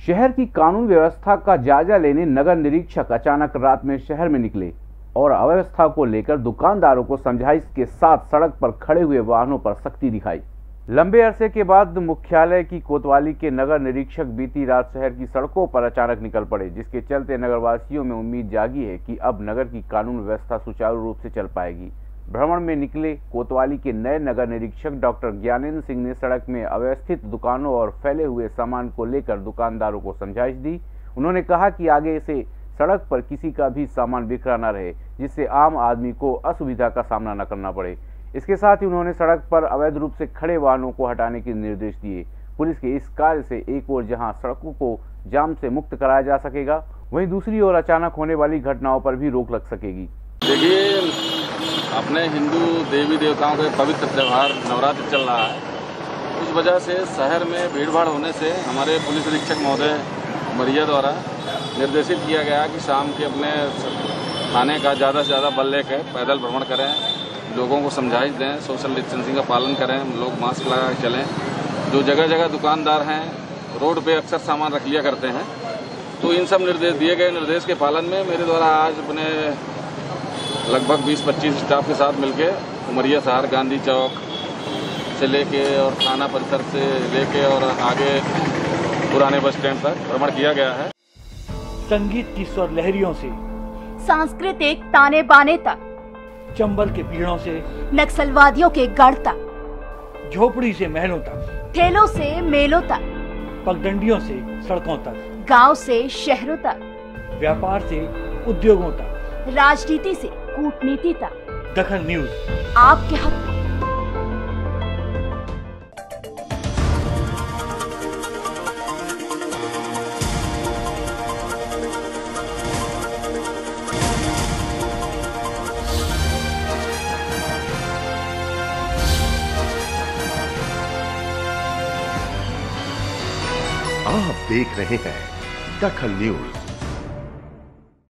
शहर की कानून व्यवस्था का जायजा लेने नगर निरीक्षक अचानक रात में शहर में निकले और अव्यवस्था को लेकर दुकानदारों को समझाइश के साथ सड़क पर खड़े हुए वाहनों पर सख्ती दिखाई। लंबे अरसे के बाद मुख्यालय की कोतवाली के नगर निरीक्षक बीती रात शहर की सड़कों पर अचानक निकल पड़े, जिसके चलते नगरवासियों में उम्मीद जागी है कि अब नगर की कानून व्यवस्था सुचारू रूप से चल पाएगी। भ्रमण में निकले कोतवाली के नए नगर निरीक्षक डॉक्टर ज्ञानेंद्र सिंह ने सड़क में अव्यवस्थित दुकानों और फैले हुए सामान को लेकर दुकानदारों को समझाइश दी। उन्होंने कहा कि आगे से सड़क पर किसी का भी सामान बिखरा न रहे, जिससे आम आदमी को असुविधा का सामना न करना पड़े। इसके साथ ही उन्होंने सड़क पर अवैध रूप से खड़े वाहनों को हटाने के निर्देश दिए। पुलिस के इस कार्य से एक ओर जहां सड़कों को जाम से मुक्त कराया जा सकेगा, वहीं दूसरी ओर अचानक होने वाली घटनाओं पर भी रोक लग सकेगी। देखिए, अपने हिंदू देवी देवताओं के पवित्र त्यौहार नवरात्र चल रहा है। उस वजह से शहर में भीड़ भाड़ होने से हमारे पुलिस अधीक्षक महोदय मरिया द्वारा निर्देशित किया गया कि शाम के अपने थाने का ज़्यादा से ज़्यादा बल लेकर पैदल भ्रमण करें, लोगों को समझाइश दें, सोशल डिस्टेंसिंग का पालन करें, लोग मास्क लगा कर चलें। जो जगह जगह दुकानदार हैं रोड पे अक्सर सामान रख लिया करते हैं, तो इन सब निर्देश दिए गए निर्देश के पालन में मेरे द्वारा आज अपने लगभग 20-25 स्टाफ के साथ मिलके उमरिया शहर, गांधी चौक से लेके और थाना परिसर से लेके और आगे पुराने बस स्टैंड तक भ्रमण किया गया है। संगीत की स्वर लहरियों से सांस्कृतिक ताने बाने तक, चंबल के पीड़ों से नक्सलवादियों के गढ़ तक, झोपड़ी से महलों तक, ठेलों से मेलों तक, पगडंडियों से सड़कों तक, गांव से शहरों तक, व्यापार से उद्योगों तक, राजनीति से कूटनीति तक, दखल न्यूज आपके हक में। आप देख रहे हैं दखल न्यूज।